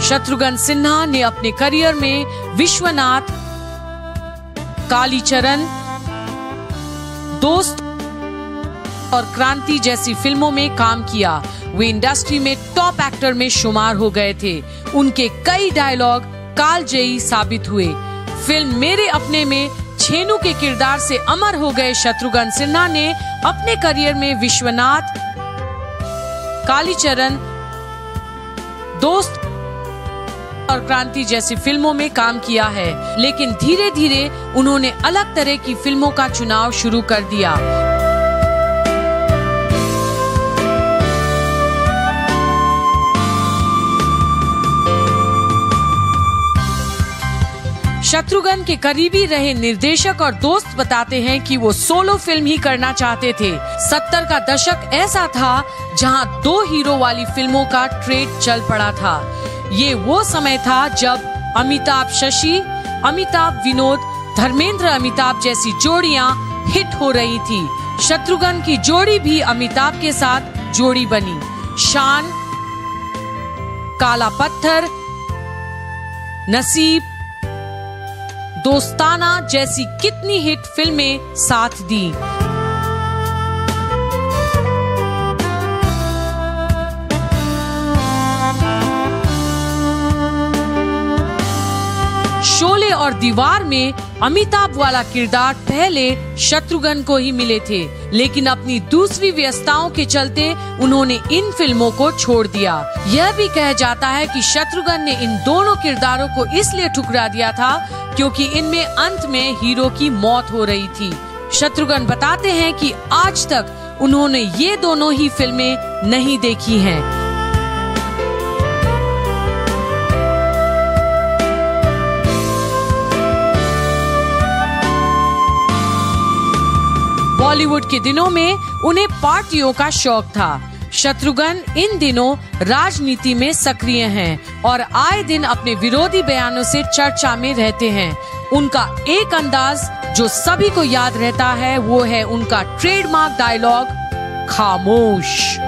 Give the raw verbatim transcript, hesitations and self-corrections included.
शत्रुघ्न सिन्हा ने अपने करियर में विश्वनाथ, कालीचरण, दोस्त और क्रांति जैसी फिल्मों में काम किया। वे इंडस्ट्री में टॉप एक्टर में शुमार हो गए थे। उनके कई डायलॉग कालजयी साबित हुए। फिल्म मेरे अपने में छेनू के किरदार से अमर हो गए शत्रुघ्न सिन्हा ने अपने करियर में विश्वनाथ, कालीचरण, दोस्त और क्रांति जैसी फिल्मों में काम किया है, लेकिन धीरे धीरे उन्होंने अलग तरह की फिल्मों का चुनाव शुरू कर दिया। शत्रुघ्न के करीबी रहे निर्देशक और दोस्त बताते हैं कि वो सोलो फिल्म ही करना चाहते थे। सत्तर का दशक ऐसा था जहां दो हीरो वाली फिल्मों का ट्रेंड चल पड़ा था। ये वो समय था जब अमिताभ शशि, अमिताभ विनोद, धर्मेंद्र अमिताभ जैसी जोड़ियां हिट हो रही थी। शत्रुघ्न की जोड़ी भी अमिताभ के साथ जोड़ी बनी। शान, काला पत्थर, नसीब, दोस्ताना जैसी कितनी हिट फिल्में साथ दी। शोले और दीवार में अमिताभ वाला किरदार पहले शत्रुघ्न को ही मिले थे, लेकिन अपनी दूसरी व्यस्तताओं के चलते उन्होंने इन फिल्मों को छोड़ दिया। यह भी कहा जाता है कि शत्रुघ्न ने इन दोनों किरदारों को इसलिए ठुकरा दिया था क्योंकि इनमें अंत में हीरो की मौत हो रही थी। शत्रुघ्न बताते हैं कि आज तक उन्होंने ये दोनों ही फिल्में नहीं देखी हैं। बॉलीवुड के दिनों में उन्हें पार्टियों का शौक था। शत्रुघ्न इन दिनों राजनीति में सक्रिय हैं और आए दिन अपने विरोधी बयानों से चर्चा में रहते हैं। उनका एक अंदाज जो सभी को याद रहता है वो है उनका ट्रेडमार्क डायलॉग खामोश।